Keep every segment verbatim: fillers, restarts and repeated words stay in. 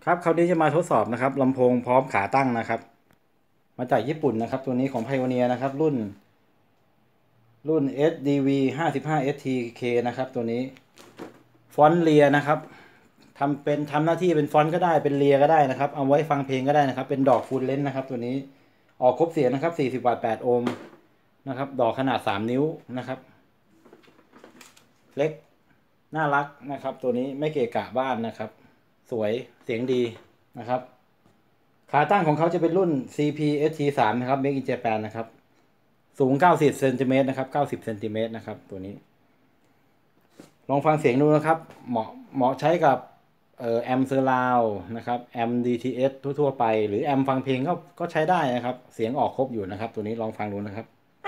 ครับคราวนี้จะมาทดสอบนะครับลำโพงพร้อมขาตั้งนะครับมาจากญี่ปุ่นนะครับตัวนี้ของ Pioneer นะครับรุ่นรุ่น เอส ดี วี ห้าสิบห้า เอส ที เค นะครับตัวนี้ฟอนต์เลียนะครับทำเป็นทำหน้าที่เป็นฟอนต์ก็ได้เป็นเลียก็ได้นะครับเอาไว้ฟังเพลงก็ได้นะครับเป็นดอกฟูลเลนส์นะครับตัวนี้ออกครบเสียงนะครับสี่สิบวัตต์แปดโอห์มนะครับดอกขนาดสามนิ้วนะครับเล็กน่ารักนะครับตัวนี้ไม่เกะกะบ้านนะครับสวยเสียงดีนะครับขาตั้งของเขาจะเป็นรุ่น ซี พี เอส ที สาม นะครับ Made in Japan นะครับสูงเก้าสิบเซนติเมตรนะครับเก้าสิบเซนติเมตรนะครับตัวนี้ลองฟังเสียงดูนะครับเหมาะเหมาะใช้กับเอ่อแอมเซอร์ราวนะครับแอม ดี ที เอส ทั่วๆไปหรือแอมฟังเพลงก็ก็ใช้ได้นะครับเสียงออกครบอยู่นะครับตัวนี้ลองฟังดูนะครับ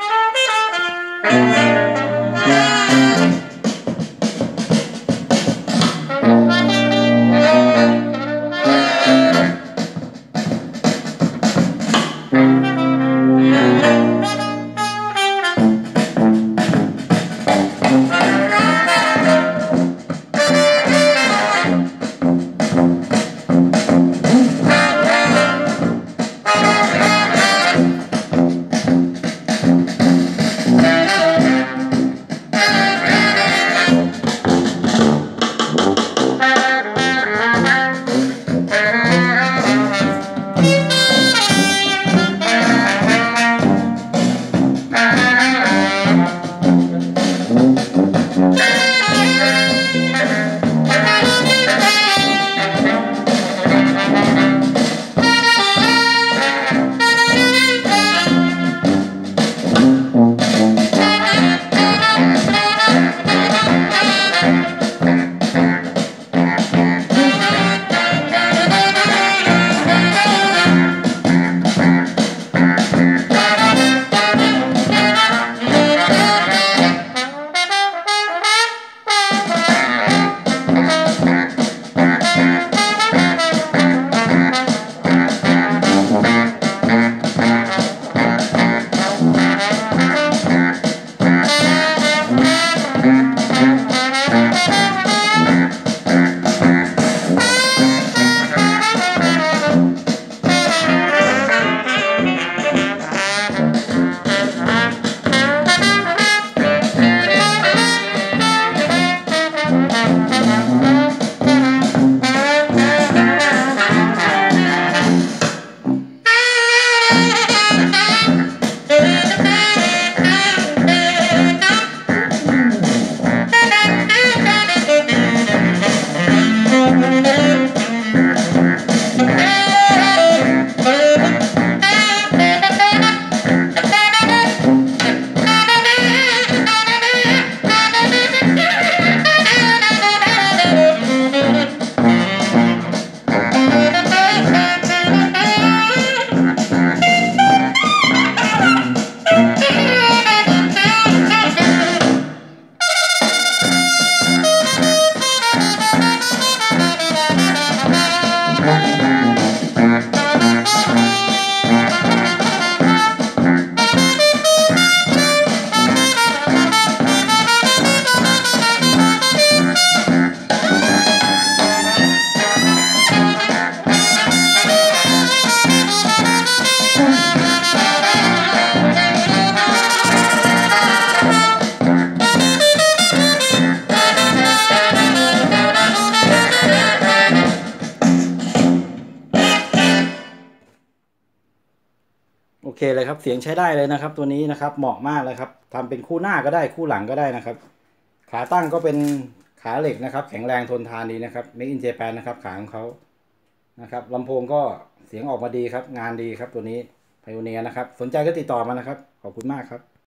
โอเคเลยครับเสียงใช้ได้เลยนะครับตัวนี้นะครับเหมาะมากเลยครับทำเป็นคู่หน้าก็ได้คู่หลังก็ได้นะครับขาตั้งก็เป็นขาเหล็กนะครับแข็งแรงทนทานดีนะครับ Made in Japan นะครับขาของเขานะครับลำโพงก็เสียงออกมาดีครับงานดีครับตัวนี้ Pioneer นะครับสนใจก็ติดต่อมานะครับขอบคุณมากครับ